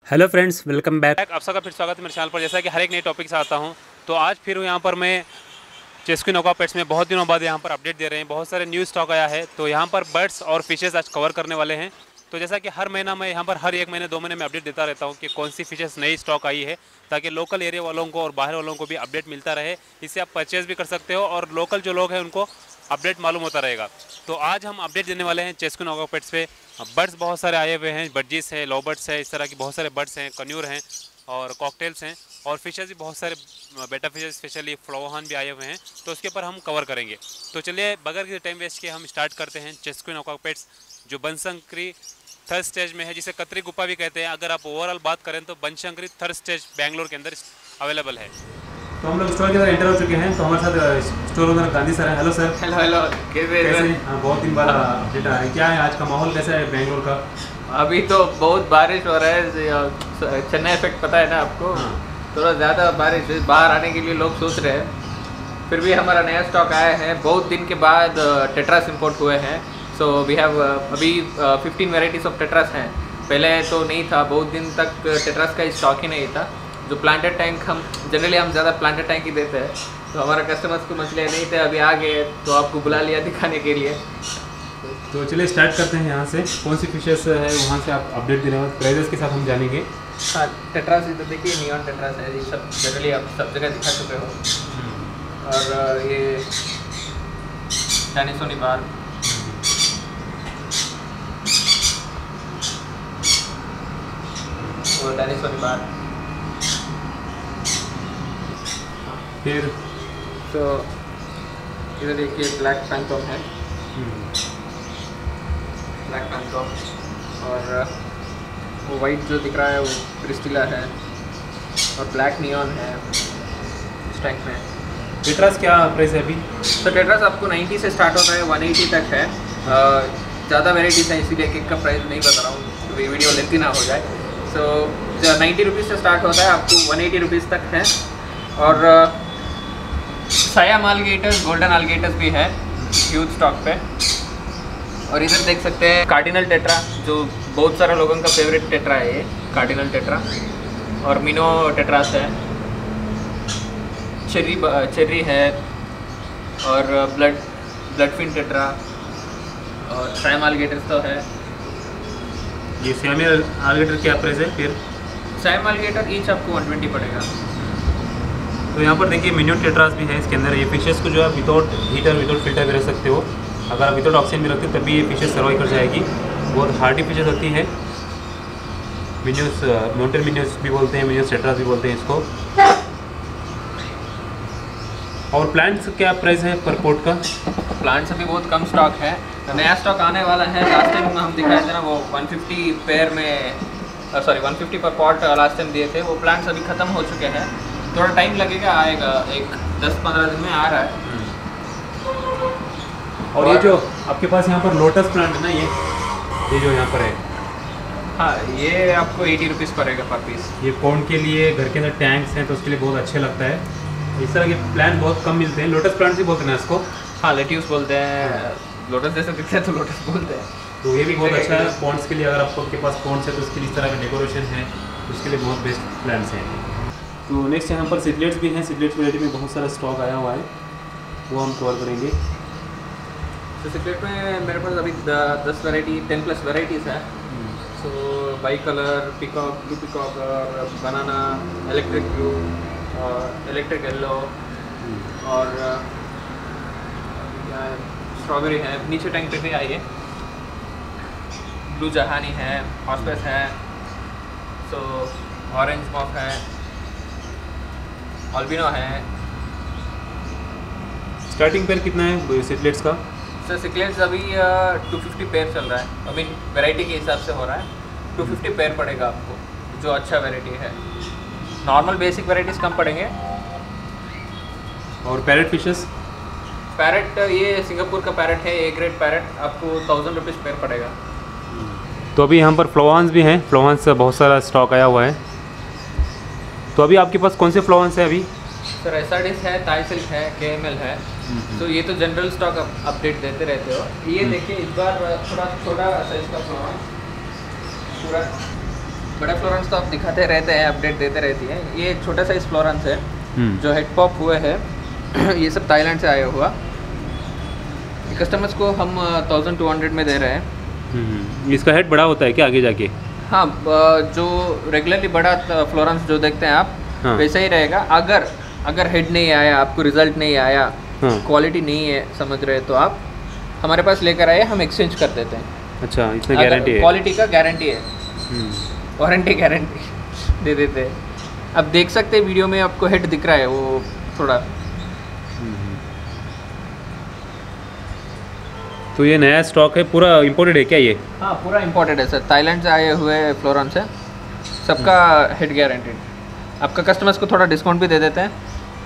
Hello friends, welcome back. आप सबका फिर स्वागत है मेरे चैनल पर। जैसा कि हर एक नए टॉपिक से आता हूं, तो आज फिर यहाँ पर मैं चेस्क्यू नोका पेट्स में बहुत दिनों बाद यहाँ पर अपडेट दे रहे हैं। बहुत सारे न्यू स्टॉक आया है, तो यहाँ पर बर्ड्स और फिशेस आज कवर करने वाले हैं। तो जैसा कि हर महीना मैं यहाँ पर हर एक महीने 2 महीने में अपडेट देता रहता हूँ कि कौन सी फिशेस नई स्टॉक आई है, ताकि लोकल एरिया वालों को और बाहर वालों को भी अपडेट मिलता रहे। इससे आप परचेज भी कर सकते हो और लोकल जो लोग हैं उनको अपडेट मालूम होता रहेगा। तो आज हम अपडेट देने वाले हैं चेस्क्यू नोका पेट्स पे। बर्ड्स बहुत सारे आए हुए हैं, बर्जीस है, लो बर्ड्स है, इस तरह की बहुत सारे बर्ड्स हैं, कन्यूर हैं और कॉकटेल्स हैं, और फिशेस भी बहुत सारे बेटा फिशेस स्पेशली फ्लोहान भी आए हुए हैं। तो उसके ऊपर हम कवर करेंगे। तो चलिए बगैर किसी टाइम वेस्ट के हम स्टार्ट करते हैं। चेस्क्यू नोका पेट्स जो बनशंकरी थर्ड स्टेज में है, जिसे कतरी गुफा भी कहते हैं। अगर आप ओवरऑल बात करें तो बनशंकरी थर्ड स्टेज बेंगलोर के अंदर अवेलेबल है। तो हम लोग स्टोर के अंदर एंटर हो चुके हैं। तो हमारे साथ स्टोर ओनर गांधी सर हैं। Hello sir. हेलो हेलो, कैसे? हाँ, बहुत दिन बाद अपडेट आया है। क्या है आज का माहौल, कैसा है बेंगलोर का? अभी तो बहुत बारिश हो रहा है। चेन्नई इफेक्ट पता है ना आपको? हाँ। थोड़ा ज़्यादा बारिश है, बाहर आने के लिए लोग सोच रहे हैं। फिर भी हमारा नया स्टॉक आया है, बहुत दिन के बाद टेट्रास इंपोर्ट हुए हैं। सो वी हैव अभी 15 वेराइटीज़ ऑफ टेट्रास हैं। पहले तो नहीं था, बहुत दिन तक टेट्रास का स्टॉक ही नहीं था। जो प्लांटेड टैंक हम ज़्यादा प्लांटेड टैंक ही देते हैं, तो हमारा कस्टमर्स को मछलियाँ नहीं थे, अभी आ गए तो आपको बुला लिया दिखाने के लिए। तो चलिए स्टार्ट करते हैं। यहाँ से कौन सी फिशेस है वहाँ से आप अपडेट देने वाले प्राइजेस के साथ हम जानेंगे। हाँ, टेट्रास इधर देखिए, नियॉन टेट्रास है। ये सब जनरली आप सब जगह दिखा चुके हो। और ये डायनासोर निबार, और डायनासोर निबार। फिर तो इधर देखिए ब्लैक पैंथोम है, ब्लैक पैंथोम। और वो वाइट जो दिख रहा है वो क्रिस्टिला है, और ब्लैक नियॉन है इस टैंक में। टेट्रास क्या प्राइस है अभी? तो टेट्रास आपको 90 से स्टार्ट होता है, 180 तक है। ज़्यादा वेराइटीज़ हैं, इसीलिए केक का प्राइस नहीं बता रहा हूँ, तो ये वीडियो लेंथी ना हो जाए। सो 90 रुपीज़ से स्टार्ट होता है, आपको 180 रुपीज़ तक है। और सायाम alligators, गोल्डन alligators भी है ह्यूज स्टॉक पे। और इधर देख सकते हैं कार्डिनल टेट्रा, जो बहुत सारे लोगों का फेवरेट टेट्रा है ये कार्डिनल टेट्रा। और मिनो टेट्रास है, चेर्री है, और ब्लडफिन टेट्रा, और सायाम alligators तो है। ये सैमी alligator क्या प्राइस है फिर? सायाम alligator ईच आपको 120 पड़ेगा। तो यहाँ पर देखिए मिनियो टेट्रास भी है इसके अंदर। ये फिशेस को जो है विदाउट हीटर विदाउट फिल्टर भी रख सकते हो। अगर आप विदाउट ऑक्सीजन भी रखते हो तभी ये फिशेस सर्वाइव कर जाएगी। बहुत हार्डी फिशेस होती है। मिनियोस, माउंटेन मिनियोस भी बोलते हैं, मिनियोस टेट्रास भी बोलते हैं इसको। और प्लांट्स क्या प्राइस है पर पोर्ट का? प्लांट्स अभी बहुत कम स्टॉक है, नया स्टॉक आने वाला है। लास्ट टाइम हम दिखाए थे ना, वो 150 पेयर में, सॉरी 150 पर पॉट लास्ट टाइम दिए थे। वो प्लांट्स अभी ख़त्म हो चुके हैं, थोड़ा टाइम लगेगा, आएगा, एक 10-15 दिन में आ रहा है। और ये जो आपके पास यहाँ पर लोटस प्लांट है ना, ये जो यहाँ पर है, हाँ, ये आपको 80 रुपीज़ पड़ेगा पर पीस। ये पॉन्ड के लिए, घर के अंदर टैंक्स हैं तो उसके लिए बहुत अच्छे लगता है। इस तरह के प्लांट बहुत कम मिलते हैं। लोटस प्लांट भी बोलते हैं ना इसको? हाँ, लेट्यूस बोलते हैं। लोटस जैसे दिखता है तो लोटस बोलते हैं। तो ये भी बहुत अच्छा है पॉन्ड्स के लिए। अगर आपके पास पॉन्ड्स है तो उसके लिए इस तरह का डेकोरेशन है, उसके लिए बहुत बेस्ट प्लांट्स हैं। तो नेक्स्ट यहाँ पर सिडलेट्स भी हैं। सिडलेट्स वैरायटी में बहुत सारा स्टॉक आया हुआ है, वो हम कवर करेंगे। तो सिगरेट में मेरे पास अभी 10 वेराइटी, 10+ वेराइटीज़ है। So by colour, peacock, blue peacock, और banana, electric blue, electric yellow, और स्ट्रॉबेरी है। नीचे टैंक पे भी आई है। ब्लू जहानी है, हॉस्पेस है, सो ऑरेंज मॉफ है, अल्बिनो है। स्टार्टिंग पेयर कितना है सिडलेट्स का? सर सिक्लेट्स अभी 250 पेयर चल रहा है। आई मीन वेराइटी के हिसाब से हो रहा है। 250 पेयर पड़ेगा आपको, जो अच्छा वेराइटी है। नॉर्मल बेसिक वेराइटीज़ कम पड़ेंगे। और पैरेट फिशेस? पैरेट, ये सिंगापुर का पैरेट है, ए ग्रेड पैरेट, आपको 1000 रुपीज़ पेयर पड़ेगा। तो अभी यहाँ पर फ्लोवान्स भी हैं। फ्लोवान्स बहुत सारा स्टॉक आया हुआ है। तो अभी आपके पास कौन से फ्लोवान्स है अभी? सर एसआरडिस है, ताई सिल्क है, केएमएल है। तो ये तो जनरल स्टॉक अपडेट देते रहते हो। ये देखिए इस बार थोड़ा छोटा साइज का फ्लोवान्स, पूरा बड़े फ्लोरेंस तो आप दिखाते रहते हैं, अपडेट देते रहती है। ये छोटा साइज फ्लोरेंस है जो हेड पॉप हुए है। ये सब थाईलैंड से आया हुआ। कस्टमर्स को हम 1200 में दे रहे हैं। इसका हेड बड़ा होता है क्या आगे जाके? हाँ, जो रेगुलरली बड़ा फ्लोरेंस जो देखते हैं आप, हाँ। वैसा ही रहेगा। अगर हेड नहीं आया, आपको रिजल्ट नहीं आया, क्वालिटी नहीं है, समझ रहे तो आप हमारे पास लेकर आए, हम एक्सचेंज कर देते हैं। अच्छा, इसमें गारंटी है? क्वालिटी का गारंटी है, वारंटी गारंटी दे देते हैं। अब देख सकते हैं वीडियो में आपको हेड दिख रहा है, वो थोड़ा। तो ये नया स्टॉक है, पूरा इंपोर्टेड है क्या ये? हाँ, पूरा इंपोर्टेड है सर, थाईलैंड से आए हुए फ्लोरेंस है, सबका हेड गारंटेड। आपका कस्टमर्स को थोड़ा डिस्काउंट भी दे देते हैं।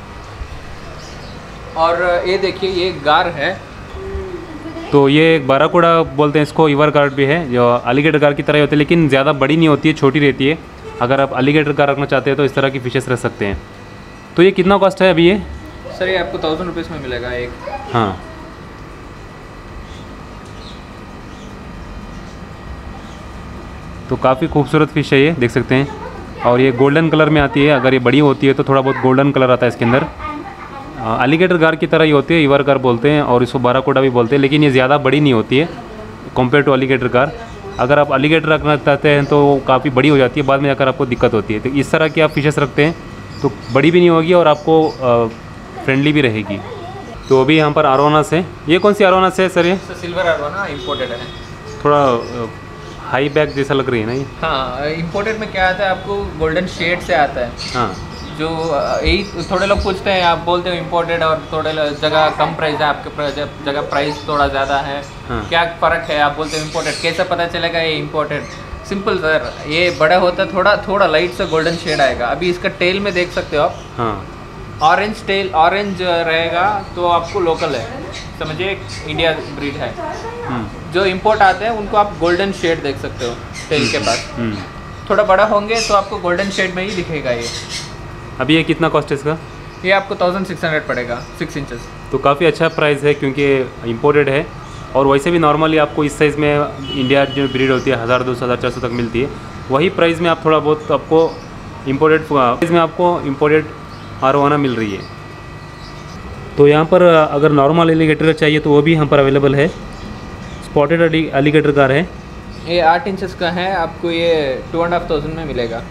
और ये देखिए, ये गार है। तो ये एक बाराकोडा बोलते हैं इसको, इवर गार्ड भी है, जो अलीगेटर गार की तरह ही होती है, लेकिन ज़्यादा बड़ी नहीं होती है, छोटी रहती है। अगर आप अलीगेटर गार रखना चाहते हैं तो इस तरह की फिशेस रख सकते हैं। तो ये कितना कॉस्ट है अभी ये? सर ये आपको 1000 रुपीज़ में मिलेगा एक। हाँ, तो काफ़ी खूबसूरत फिश है ये, देख सकते हैं। और ये गोल्डन कलर में आती है। अगर ये बड़ी होती है तो थोड़ा बहुत गोल्डन कलर आता है इसके अंदर। अलीगेटर गार की तरह ही होती है, इवर गार बोलते हैं, और इसको बाराकोडा भी बोलते हैं, लेकिन ये ज़्यादा बड़ी नहीं होती है कंपेयर टू अलीगेटर गार। अगर आप अलीगेटर रखना चाहते हैं तो काफ़ी बड़ी हो जाती है, बाद में जाकर आपको दिक्कत होती है। तो इस तरह की आप फिशेस रखते हैं तो बड़ी भी नहीं होगी और आपको फ्रेंडली भी रहेगी। तो अभी यहाँ पर आरोनास है। ये कौन सी आरोनास है सर? ये सिल्वर आरोना इंपोर्टेड है, थोड़ा हाई बैक जैसा लग रही है ना ये? हाँ, इंपोर्टेड में क्या आता है, आपको गोल्डन शेड से आता है। हाँ, जो यही थोड़े लोग पूछते हैं, आप बोलते हो इंपोर्टेड और थोड़े जगह कम प्राइस है, आपके जगह प्राइस थोड़ा ज़्यादा है। हाँ। क्या फ़र्क है? आप बोलते हो इंपोर्टेड, कैसे पता चलेगा ये इंपोर्टेड? सिंपल सर, ये बड़ा होता है, थोड़ा लाइट सा गोल्डन शेड आएगा। अभी इसका टेल में देख सकते हो आप। हाँ, ऑरेंज टेल, ऑरेंज रहेगा तो आपको लोकल है, समझिए इंडिया ब्रीड है। जो इंपोर्ट आते हैं उनको आप गोल्डन शेड देख सकते हो टेल के पास। थोड़ा बड़ा होंगे तो आपको गोल्डन शेड में ही दिखेगा ये। अभी ये कितना कॉस्ट है इसका? ये आपको 1600 पड़ेगा, 6 इंचेस। तो काफ़ी अच्छा प्राइस है क्योंकि इम्पोर्टेड है। और वैसे भी नॉर्मली आपको इस साइज़ में इंडिया जो ब्रीड होती है 1200 1400 तक मिलती है। वही प्राइस में आप थोड़ा बहुत आपको इम्पोर्टेड प्राइस में आपको इम्पोर्टेड आरोना मिल रही है। तो यहाँ पर अगर नॉर्मल एलिगेटर चाहिए तो वो भी यहाँ पर अवेलेबल है। स्पॉटेड एलिगेटर गार है, ये 8 इंचेस का है, आपको ये 2500 में मिलेगा।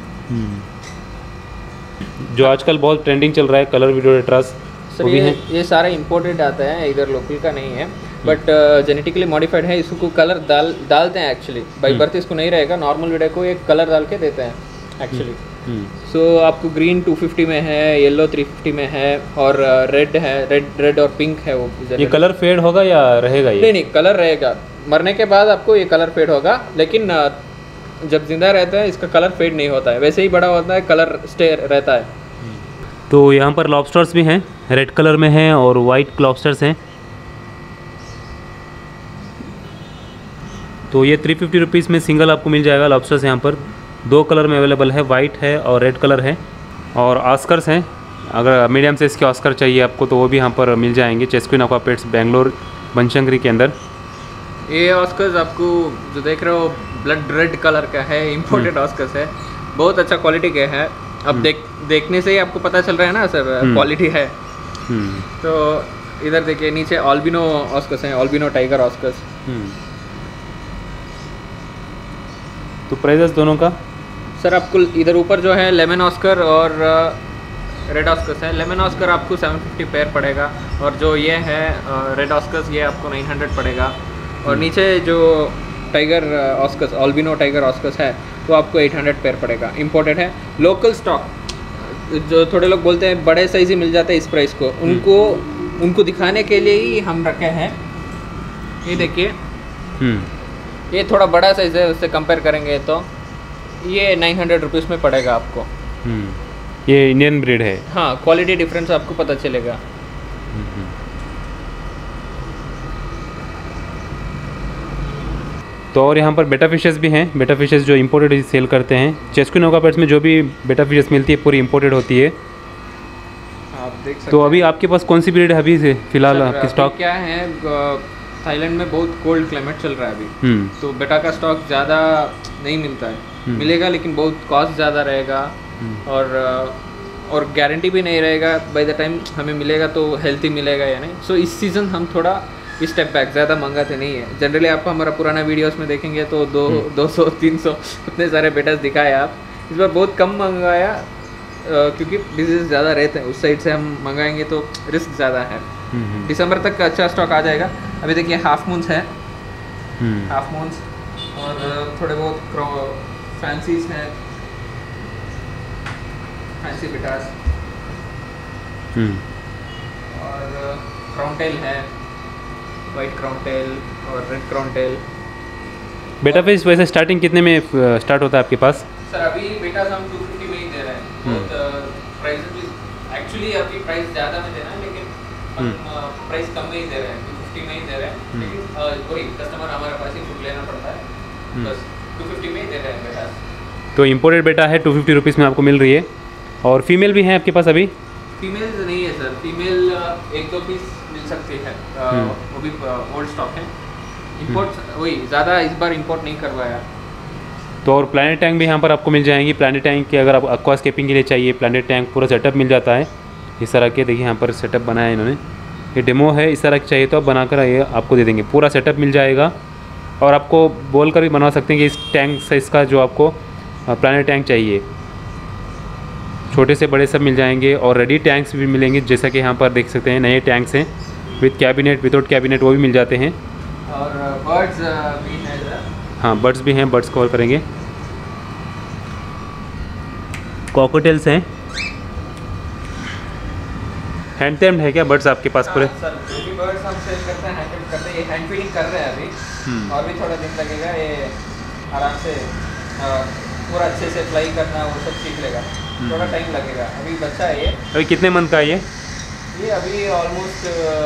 जो आजकल बहुत ट्रेंडिंग चल रहा है, कलर वीडियो रेट्रास सर, ये सारा इंपोर्टेड आता है, इधर लोकल का नहीं है, बट जेनेटिकली मॉडिफाइड है। इसको कलर डालते हैं एक्चुअली, बाई बर्थ इसको नहीं रहेगा, नॉर्मल वीडियो को एक कलर डाल के देते हैं एक्चुअली। सो आपको ग्रीन 250 में है, येलो 350 में है, और रेड है, रेड और पिंक है। वो ये कलर फेड होगा या रहेगा ये? नहीं, कलर रहेगा। मरने के बाद आपको ये कलर फेड होगा, लेकिन जब जिंदा रहता है इसका कलर फेड नहीं होता है, वैसे ही बड़ा होता है, कलर स्टे रहता है। तो यहाँ पर लॉबस्टर्स भी हैं, रेड कलर में हैं और वाइट लॉबस्टर्स हैं। तो ये 350 रुपीज़ में सिंगल आपको मिल जाएगा लॉबस्टर्स। यहाँ पर 2 कलर में अवेलेबल है, वाइट है और रेड कलर है। और ऑस्कर्स हैं, अगर मीडियम साइज़ के ऑस्कर चाहिए आपको तो वो भी यहाँ पर मिल जाएंगे। चेस्क्विन एक्वा पेट्स बेंगलोर बनशंकरी के अंदर। ये ऑस्कर्स आपको जो देख रहे हो ब्लड रेड कलर का है, इंपोर्टेड ऑस्कर्स है, बहुत अच्छा क्वालिटी का है। अब देखने से ही आपको पता चल रहा है ना सर, क्वालिटी है। तो इधर देखिए, नीचे ऑल्बिनो ऑस्कर्स हैं, ऑल्बिनो टाइगर ऑस्कर्स। तो प्राइसेस दोनों का सर, आपको इधर ऊपर जो है लेमन ऑस्कर और रेड ऑस्कर्स है। लेमन ऑस्कर आपको 750 पेयर पड़ेगा, और जो ये है रेड ऑस्कर्स, ये आपको 900 पड़ेगा। और नीचे जो tiger oscars, albino tiger oscars है, वो आपको 800 पेयर पड़ेगा। इंपोर्टेड है, लोकल स्टॉक। जो थोड़े लोग बोलते हैं बड़े साइज ही मिल जाता है इस प्राइस को, उनको दिखाने के लिए ही हम रखे हैं। ये देखिए, ये थोड़ा बड़ा साइज है, उससे कंपेयर करेंगे तो ये 900 रुपीज़ में पड़ेगा आपको। ये इंडियन ब्रीड है। हाँ, क्वालिटी डिफरेंस आपको पता चलेगा। तो और यहाँ पर बेटा फिशेस भी हैं, बेटा फिशेस जो इंपोर्टेड सेल करते हैं। चेस्क्विन एक्वा पेट्स में जो भी बेटा फिशेस मिलती है पूरी इंपोर्टेड होती है। आप देख सकते तो अभी आपके पास कौन सी ब्रीड है अभी से फिलहाल आपके स्टॉक? क्या है, थाईलैंड में बहुत कोल्ड क्लाइमेट चल रहा है अभी, तो बेटा का स्टॉक ज़्यादा नहीं मिलता है। मिलेगा, लेकिन बहुत कॉस्ट ज़्यादा रहेगा और गारंटी भी नहीं रहेगा बाय द टाइम हमें मिलेगा तो हेल्थी मिलेगा या नहीं। सो इस सीज़न हम थोड़ा स्टेप बैक, ज़्यादा मंगाते नहीं है। जनरली आप हमारा पुराना वीडियोस में देखेंगे तो 200-300 उतने सारे बेटास दिखाए आप। इस बार बहुत कम मंगाया क्योंकि डिजीज ज़्यादा रहते हैं उस साइड से, हम मंगाएंगे तो रिस्क ज़्यादा है। दिसंबर तक अच्छा स्टॉक आ जाएगा। अभी देखिए हाफ मून्स है, हाफ मून्स और थोड़े बहुत फैंसीज हैं, फैंसी बेटास और क्राउन टेल है, वाइट क्राउन टेल और red crown tail. Betta fish वैसे स्टार्टिंग कितने में स्टार्ट होता है आपके पास? सर अभी बेटा हम 250 में ही दे रहे हैं। बहुत प्राइस भी एक्चुअली अभी प्राइस ज़्यादा में देना है, लेकिन हम प्राइस कम में ही दे रहे हैं, 250 में ही दे रहे हैं। लेकिन वही कस्टमर हमारे पास ही फूड लेना पड़ता है, बस 250 में ही दे रहे हैं बेटा। तो इम्पोर्टेड बेटा है 250 रुपीज़ में आपको मिल रही है। और फीमेल भी हैं आपके पास अभी? फीमेल नहीं है सर, फीमेल 1-2 पीस मिल सकती है, वो भी ओल्ड स्टॉक है। इंपोर्ट वही ज़्यादा इस बार इंपोर्ट नहीं करवाया। तो और प्लानेट टैंक भी यहाँ पर आपको मिल जाएंगी। प्लानेट टैंक के अगर आप एक्वास्केपिंग के लिए चाहिए, प्लानेट टैंक पूरा सेटअप मिल जाता है इस तरह के। देखिए यहाँ पर सेटअप बनाया है इन्होंने, ये डेमो है। इस तरह की चाहिए तो आप बनाकर ये आपको दे देंगे, पूरा सेटअप मिल जाएगा। और आपको बोल कर भी बनवा सकते हैं कि इस टैंक साइज़ का जो आपको प्लानेट टैंक चाहिए, छोटे से बड़े सब मिल जाएंगे। और रेडी टैंक्स भी मिलेंगे, जैसा कि यहाँ पर देख सकते हैं नए टैंक्स हैं विद कैबिनेट, विदाउट कैबिनेट, वो भी मिल जाते हैं। और बर्ड्स भी हैं सर? हाँ बर्ड्स भी हैं, बर्ड्स कवर करेंगे। कॉकटेल्स हैं। हैंड टेम्ड है क्या बर्ड्स आपके पास पूरे? सर जो भी बर्ड्स हम सेल करते हैं हैंड टेम्ड करते हैं। ये हैंड फीडिंग कर रहे हैं अभी, और भी थोड़ा दिन लगेगा। ये आराम से पूरा अच्छे से फ्लाई करना वो सब सीख लेगा, थोड़ा टाइम लगेगा। अभी बच्चा है ये। अभी कितने मंथ का है ये? ये अभी almost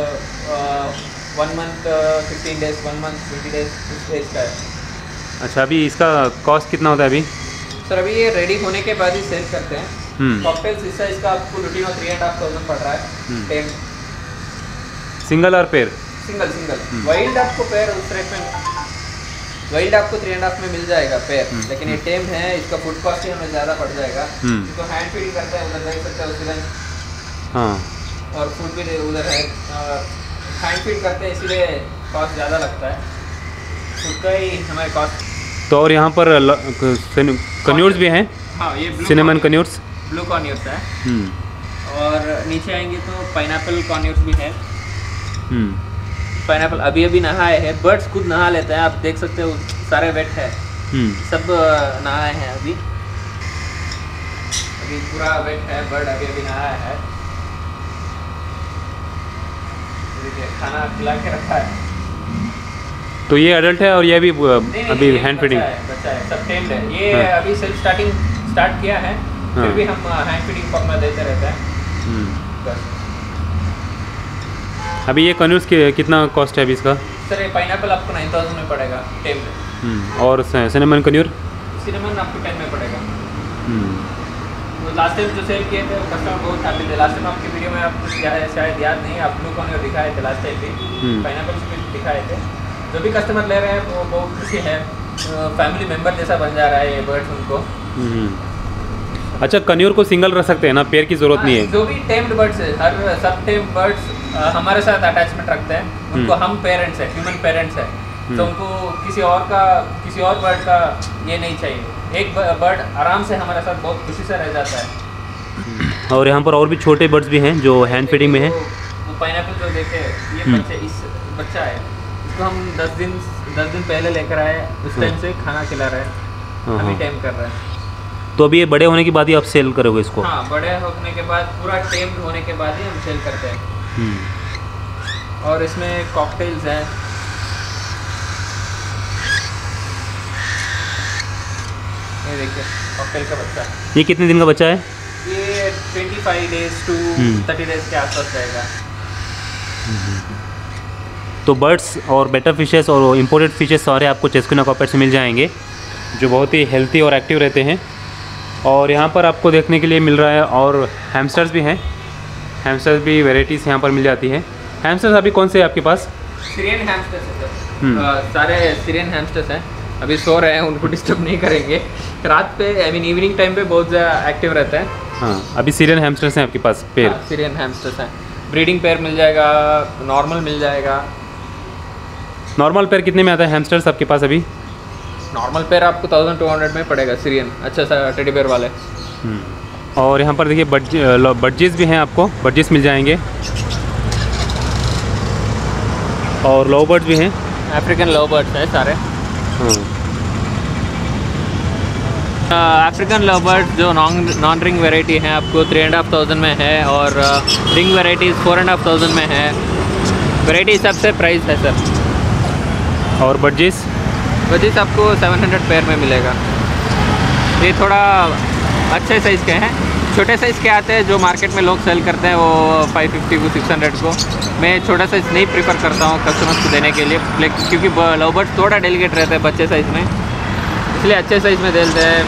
1 month 15 days, 1 month 20 days इस एज का है। अच्छा, अभी इसका कॉस्ट कितना होता है अभी? सर अभी ये रेडी होने के बाद ही सेल करते हैं। कॉकटेल्स इस साइज का आपको लुटिनो 3,500 पड़ रहा है। टेम सिंगल और पेयर? सिंगल। वाइल्ड आपको पेयर उस रेट में, वाइल्ड आपको 3.5 में मिल जाएगा पेयर। लेकिन ये टेम है, इसका फूड कॉस्ट ही हमें ज़्यादा पड़ जाएगा। इसको हैंड फीडिंग करते हैं, उधर देख सकते हैं उसी दिन। हाँ, और फूड भी उधर है, हैंड फीड करते हैं, इसीलिए कॉस्ट ज़्यादा लगता है। फूड का ही हमारे कॉस्ट। तो और यहाँ पर कन्यूर्स भी हैं? हाँ, ये सिनेमन कन्यूर्स, ब्लू कॉर्न्यूर्स है। और नीचे आएंगे तो पाइनएप्पल कॉर्न्यूर्स भी है। पाइनएप्पल अभी नहाए हैं, बर्ड्स खुद नहा लेते हैं, आप देख सकते हो सारे वेट है। सब नहाए हैं अभी पूरा वेट है। बर्ड अभी नहाया है, देखिए खाना खिला के रखा है। तो ये अडल्ट है और ये भी अभी हैंड फीडिंग? बच्चा है, सब टेम्ड है। ये अभी सेल्फ स्टार्ट किया है, फिर भी हम हैंड फीडिंग फॉर्म में देते रहते हैं। बस अभी ये कन्यूर्स के कितना कॉस्ट है अभी इसका? सर ये पाइनएप्पल आपको 9,000 में पड़ेगा टेम में। और सिनेमन कन्यूर? सिनेमन आपको 10 में पड़ेगा। तो लास्ट टाइम जो सेल किए थे कस्टमर बहुत हैप्पी थे। लास्ट टाइम आपकी वीडियो में आपको शायद याद नहीं, आप ब्लू कॉर्न्यूर दिखाए थे लास्ट टाइम भी, पाइनएप्पल भी दिखाए थे। जो भी कस्टमर ले रहे हैं वो बहुत खुशी है, फैमिली मेम्बर जैसा बन जा रहा है ये बर्ड्स उनको। अच्छा, कन्यूर को सिंगल रख सकते हैं ना, पेयर की जरूरत नहीं है? जो भी टेम्ड बर्ड्स है, हर सब टेम्ड बर्ड्स हमारे साथ अटैचमेंट रखते हैं। उनको हम पेरेंट्स हैं, ह्यूमन पेरेंट्स हैं, तो उनको किसी और बर्ड का ये नहीं चाहिए। एक बर्ड आराम से हमारे साथ बहुत खुशी से रह जाता है। और यहाँ पर और भी छोटे बर्ड्स भी हैं जो हैंड फीडिंग में हैं। वो पाइनएप्पल जो देखे, ये बच्चा है, इसको हम 10 दिन पहले लेकर आए, उस टाइम से खाना खिला रहे हैं, अभी टाइम कर रहे हैं। तो अभी ये बड़े होने के बाद ही आप सेल करोगे इसको? हाँ, बड़े होने के बाद, पूरा टेम्ड होने के बाद ही हम सेल करते हैं। और इसमें कॉकटेल्स हैं। ये देखिए कॉकटेल का बच्चा। ये कितने दिन का बच्चा है? ये 25 डेज टू 30 डेज के आसपास रहेगा। तो बर्ड्स और बेटा फिशेस और इम्पोर्टेड फिशेस सारे आपको चेस्किन एक्वापेट्स से मिल जाएंगे, जो बहुत ही हेल्थी और एक्टिव रहते हैं। और यहाँ पर आपको देखने के लिए मिल रहा है, और हैमस्टर्स भी हैं। हैमस्टर्स भी वेराइटीज़ यहाँ पर मिल जाती है। हैमस्टर्स अभी कौन से हैं आपके पास? सीरियन हैमस्टर्स है सर, सारे सीरियन हैमस्टर्स हैं। अभी सो रहे हैं, उनको डिस्टर्ब नहीं करेंगे। रात पे आई मीन इवनिंग टाइम पे बहुत ज़्यादा एक्टिव रहते हैं। हाँ, अभी सीरियन हैमस्टर्स हैं आपके पास पेयर? हाँ, सीरियन हैमस्टर्स हैं। ब्रीडिंग पेयर मिल जाएगा, नॉर्मल मिल जाएगा। नॉर्मल पेयर कितने में आता है हैमस्टर्स आपके पास अभी? नॉर्मल पेयर आपको 1200 में पड़ेगा सीरियन, अच्छा सा टेडी बेयर वाले। और यहाँ पर देखिए बडजीज भी हैं, आपको बडजीज मिल जाएंगे और लव बर्ड्स भी हैं, अफ्रीकन लव बर्ड्स हैं सारे। अफ्रीकन लव बर्ड्स जो नॉन रिंग वेराइटी है आपको 3500 में है, और रिंग वेराइटीज़ 4500 में है। वेराइटी हिसाब से प्राइस है सर। और बडजीज आपको 700 पेयर में मिलेगा। ये थोड़ा अच्छे साइज़ के हैं, छोटे साइज़ के आते हैं जो मार्केट में लोग सेल करते हैं वो 550 को 600 को। मैं छोटा साइज़ नहीं प्रीफर करता हूँ कस्टमर्स को देने के लिए, क्योंकि लव बर्ड्स थोड़ा डेलिकेट रहते हैं बच्चे साइज़ में, इसलिए अच्छे साइज़ में देते हैं।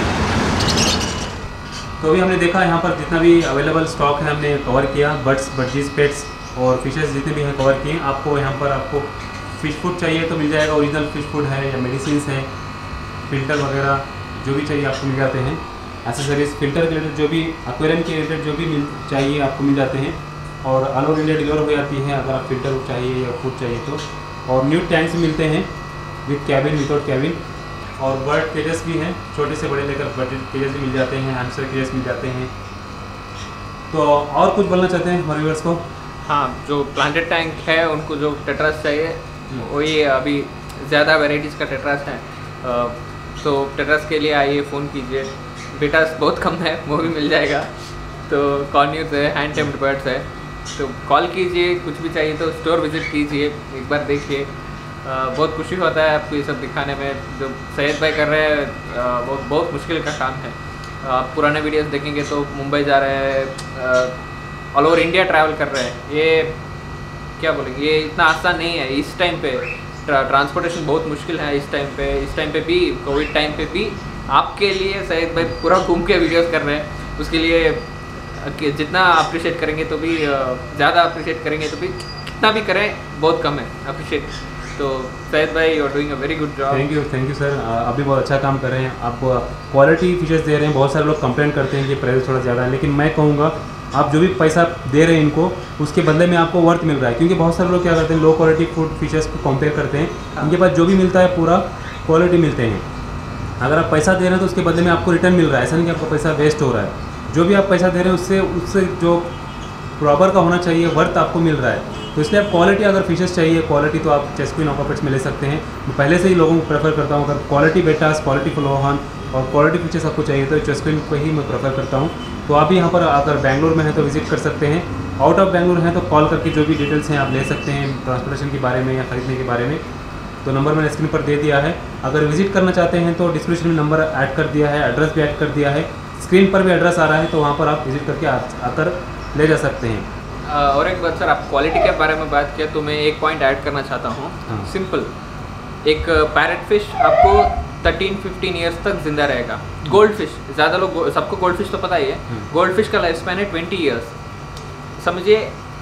तो अभी हमने देखा यहाँ पर जितना भी अवेलेबल स्टॉक है हमने कवर किया, बर्ड्स, बडजीज, पेट्स और फिशेस जितने भी हैं कवर किए। आपको यहाँ पर आपको फ़िश फूड चाहिए तो मिल जाएगा, ओरिजिनल फ़िश फूड है या मेडिसिन है, फिल्टर वगैरह जो भी चाहिए आपको मिल जाते हैं। एक्सेसरीज फिल्टर के रिलेटेड जो भी, एक्वेरियम के रिलेटेड जो भी चाहिए आपको मिल जाते हैं। और ऑल ओवर इंडिया डिलीवर हो जाती है अगर आप फिल्टर चाहिए या फूड चाहिए तो। और न्यू टैंक्स मिलते हैं विथ कैबिन, विदाउट कैबिन। और बर्ड केजेस भी हैं, छोटे से बड़े लेकर बर्ड केजेस भी मिल जाते हैं, हैमस्टर केजेस मिल जाते हैं। तो और कुछ बोलना चाहते हैं हमारे व्यूअर्स को? हाँ, जो प्लांटेड टैंक है उनको जो टेट्रास चाहिए वही अभी ज़्यादा वेराइटीज़ का टेट्रास है, तो टेट्रास के लिए आइए, फ़ोन कीजिए। बेटास बहुत कम है, वो भी मिल जाएगा। तो कॉर्न्यूज है, हैंड टेम्ड बर्ड्स है, तो कॉल कीजिए, कुछ भी चाहिए तो स्टोर विज़िट कीजिए, एक बार देखिए। बहुत खुशी होता है आपको ये सब दिखाने में। जो सैयद भाई कर रहे हैं वो बहुत मुश्किल का काम है। आप पुराने वीडियोस देखेंगे तो मुंबई जा रहे हैं, ऑल ओवर इंडिया ट्रैवल कर रहे हैं। ये क्या बोलेंगे, ये इतना आसान नहीं है। इस टाइम पे ट्रांसपोर्टेशन बहुत मुश्किल है। इस टाइम पे भी, कोविड टाइम पे भी आपके लिए सैयद भाई पूरा घूम के वीडियोस कर रहे हैं। उसके लिए जितना अप्रिशिएट करेंगे तो भी, ज़्यादा अप्रिशिएट करेंगे तो भी, कितना भी करें बहुत कम है अप्रिशिएट। तो सैयद भाई, you are doing a very good job. Thank you sir. आप भी बहुत अच्छा काम कर रहे हैं, आप क्वालिटी फीचर्स दे रहे हैं। बहुत सारे लोग कंप्लेंट करते हैं कि प्राइस थोड़ा ज़्यादा है, लेकिन मैं कहूँगा आप जो भी पैसा दे रहे हैं इनको, उसके बदले में आपको वर्थ मिल रहा है। क्योंकि बहुत सारे लोग क्या करते हैं, लो क्वालिटी फूड फीचर्स को कंपेयर करते हैं। इनके पास जो भी मिलता है पूरा क्वालिटी मिलते हैं। अगर आप पैसा दे रहे हैं तो उसके बदले में आपको रिटर्न मिल रहा है, ऐसा नहीं कि आपका पैसा वेस्ट हो रहा है। जो भी आप पैसा दे रहे हैं उससे जो बराबर का होना चाहिए वर्थ आपको मिल रहा है। तो इसलिए आप क्वालिटी, अगर फिशेस चाहिए क्वालिटी, तो आप चेस्क्विन ऑक्टोपस में ले सकते हैं। मैं पहले से ही लोगों को प्रेफर करता हूँ, अगर क्वालिटी बेटास, क्वालिटी फ्लोहान और क्वालिटी फिशेस आपको चाहिए तो चेस्क्विन को ही मैं प्रेफर करता हूँ। तो आप भी यहाँ पर अगर बैंगलोर में हैं तो विजिट कर सकते हैं, आउट ऑफ बैंगलोर हैं तो कॉल करके जो भी डिटेल्स हैं आप ले सकते हैं ट्रांसपोर्टेशन के बारे में या ख़रीदने के बारे में। तो नंबर मैंने स्क्रीन पर दे दिया है। अगर विजिट करना चाहते हैं तो डिस्क्रिप्शन में नंबर ऐड कर दिया है, एड्रेस भी ऐड कर दिया है, स्क्रीन पर भी एड्रेस आ रहा है, तो वहाँ पर आप विजिट करके आकर ले जा सकते हैं। और एक बात सर, आप क्वालिटी के बारे में बात किया तो मैं एक पॉइंट ऐड करना चाहता हूँ। सिंपल, एक पैरेट फिश आपको 13-15 ईयर्स तक जिंदा रहेगा। गोल्ड फिश, ज़्यादा लोग, सबको गोल्ड फिश तो पता ही है, गोल्ड फिश का लाइफ स्पैन है 20 ईयर्स। समझिए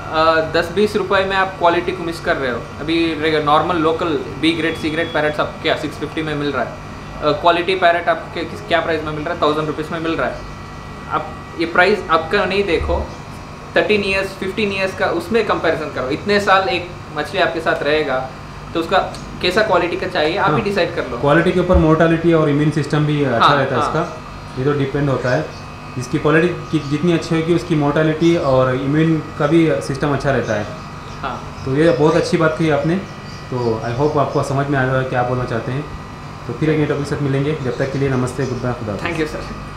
10-20 रुपये में आप क्वालिटी को मिस कर रहे हो। अभी normal local B grade C grade parrots आप क्या 650 में मिल रहा है, क्वालिटी पैरेट आपको क्या प्राइस में मिल रहा है, 1000 रुपीज़ में मिल रहा है। आप ये प्राइस आपका नहीं देखो, 13 ईयर्स 15 ईयर्स का उसमें कंपैरिजन करो। इतने साल एक मछली आपके साथ रहेगा तो उसका कैसा क्वालिटी का चाहिए आप ही डिसाइड कर लो। क्वालिटी के ऊपर मोर्टालिटी और इम्यून सिस्टम भी अच्छा रहता है इसका, ये तो डिपेंड होता है। इसकी क्वालिटी जितनी अच्छी होगी उसकी मोर्टालिटी और इम्यून का भी सिस्टम अच्छा रहता है। हाँ, तो ये बहुत अच्छी बात कही आपने। तो आई होप आपको समझ में आ रहा है क्या बोलना चाहते हैं। तो फिर एक नए टॉपिक के साथ मिलेंगे, जब तक के लिए नमस्ते, गुड बाय, खुदा। Thank you sir.